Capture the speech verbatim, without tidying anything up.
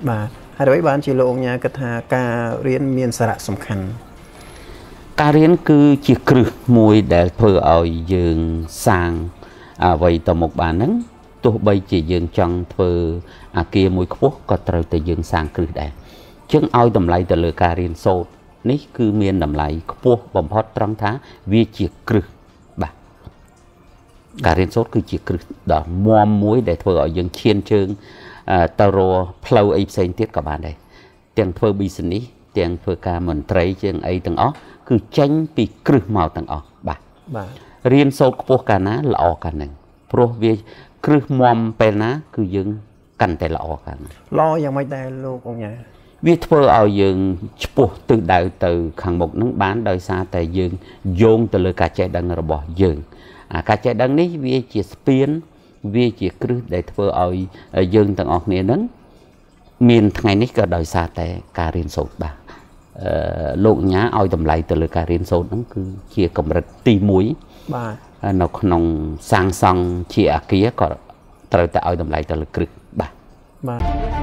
បាទហើយអ្វីបានជាលោកអញ្ញាគិតថាការរៀនមានសារៈសំខាន់ការរៀនគឺជាគ្រឹះមួយដែលធ្វើឲ្យយើងសាងអ្វីទៅមុខបានហ្នឹងទោះបីជាយើងចង់ធ្វើអាគារមួយខ្ពស់ក៏ត្រូវតែយើងសាងគ្រឹះដែរជាងឲ្យតម្លៃទៅលើការរៀនសូត្រនេះគឺមានតម្លៃខ្ពស់បំផុតត្រង់ថាវាជាគ្រឹះបាទការរៀនសូត្រគឺជាគ្រឹះដ៏មាំមួយដែលធ្វើឲ្យយើងឈានជើងទៅរកផ្លូវអីផ្សេងទៀតក៏បានដែរទាំងធ្វើ business ទាំងធ្វើការមន្ត្រីជាងអីទាំងអស់គឺចេញពីគ្រឹះមកទាំងអស់បាទបាទរៀនសូត្រខ្ពស់កាលណាល្អកាលហ្នឹងព្រោះវាគ្រឹះមាំពេលណាគឺយើងកាន់តែល្អកាលណាល្អយ៉ាងម៉េចដែរលោកអញ្ញាវាធ្វើឲ្យយើងឆ្ពោះទិសដៅទៅខាងមុខហ្នឹងបានដោយសារតែយើងយោងទៅលើការចេះដឹងរបស់យើងអាការចេះដឹងនេះវាជាស្ពានវាជាគ្រឹះដែលធ្វើឲ្យយើងទាំងអស់គ្នាហ្នឹងមានថ្ងៃនេះក៏ដោយសារតែការរៀនសូត្របាទអឺលោកញ៉ាឲ្យតម្លៃទៅលើការរៀនសូត្រហ្នឹងគឺជាកម្រិតទីមួយបាទនៅក្នុងសាងសង់ជាអាគារក៏ត្រូវតែឲ្យតម្លៃទៅលើគ្រឹះបាទបាទ